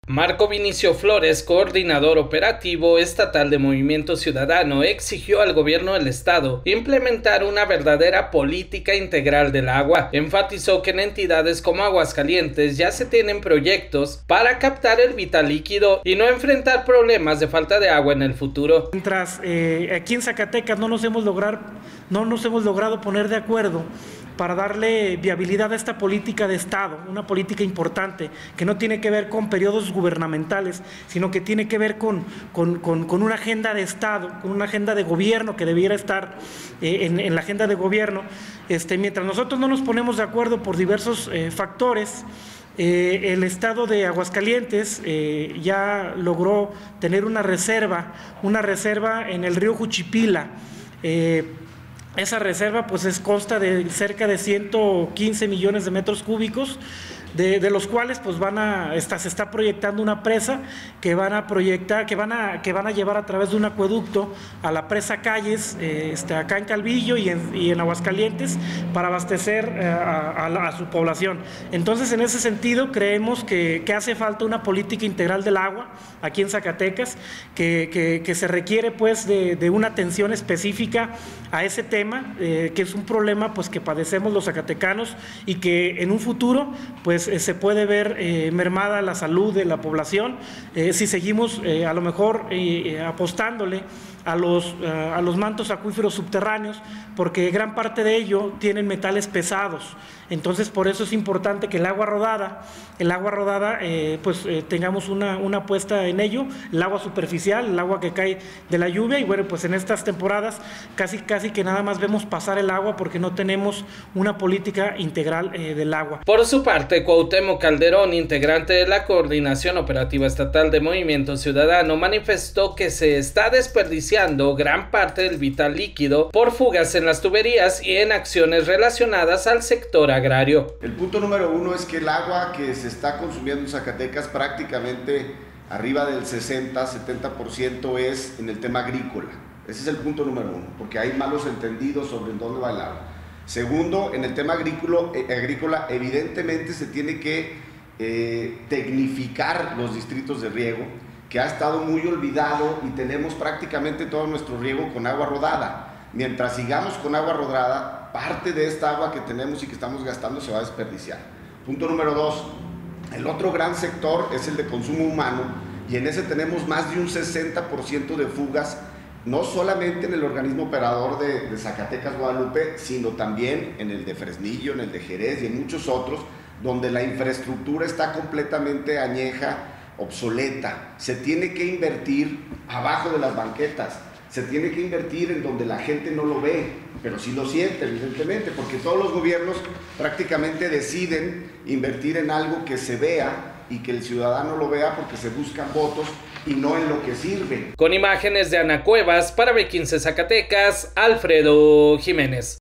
Marco Vinicio Flores, coordinador operativo estatal de Movimiento Ciudadano, exigió al gobierno del estado implementar una verdadera política integral del agua. Enfatizó que en entidades como Aguascalientes ya se tienen proyectos para captar el vital líquido y no enfrentar problemas de falta de agua en el futuro. Mientras aquí en Zacatecas no nos hemos logrado poner de acuerdo para darle viabilidad a esta política de Estado, una política importante que no tiene que ver con periodos gubernamentales, sino que tiene que ver con una agenda de Estado, con una agenda de gobierno que debiera estar en la agenda de gobierno. Mientras nosotros no nos ponemos de acuerdo por diversos factores, el estado de Aguascalientes ya logró tener una reserva en el río Juchipila. Esa reserva pues consta de cerca de 115 millones de metros cúbicos, de los cuales pues se está proyectando una presa que van a llevar a través de un acueducto a la presa Calles, acá en Calvillo y en Aguascalientes, para abastecer a su población. Entonces, en ese sentido, creemos que hace falta una política integral del agua aquí en Zacatecas, que se requiere pues de una atención específica a ese tema, que es un problema pues que padecemos los zacatecanos y que en un futuro pues se puede ver mermada la salud de la población si seguimos a lo mejor apostándole a los mantos acuíferos subterráneos, porque gran parte de ello tienen metales pesados. Entonces, por eso es importante que el agua rodada tengamos una apuesta en ello, el agua superficial, el agua que cae de la lluvia. Y bueno, pues en estas temporadas casi que nada más vemos pasar el agua porque no tenemos una política integral del agua. Por su parte, Cuauhtémoc Calderón, integrante de la Coordinación Operativa Estatal de Movimiento Ciudadano, manifestó que se está desperdiciando gran parte del vital líquido por fugas en las tuberías y en acciones relacionadas al sector agrario. El punto número uno es que el agua que se está consumiendo en Zacatecas, prácticamente arriba del 60-70% es en el tema agrícola. Ese es el punto número uno, porque hay malos entendidos sobre en dónde va el agua. Segundo, en el tema agrícola evidentemente se tiene que tecnificar los distritos de riego, que ha estado muy olvidado, y tenemos prácticamente todo nuestro riego con agua rodada. Mientras sigamos con agua rodada, parte de esta agua que tenemos y que estamos gastando se va a desperdiciar. Punto número dos, el otro gran sector es el de consumo humano, y en ese tenemos más de un 60% de fugas, no solamente en el organismo operador de Zacatecas, Guadalupe, sino también en el de Fresnillo, en el de Jerez y en muchos otros, donde la infraestructura está completamente añeja, obsoleta. Se tiene que invertir abajo de las banquetas, se tiene que invertir en donde la gente no lo ve, pero sí lo siente, evidentemente, porque todos los gobiernos prácticamente deciden invertir en algo que se vea y que el ciudadano lo vea, porque se buscan votos y no en lo que sirve. Con imágenes de Ana Cuevas, para B15 Zacatecas, Alfredo Jiménez.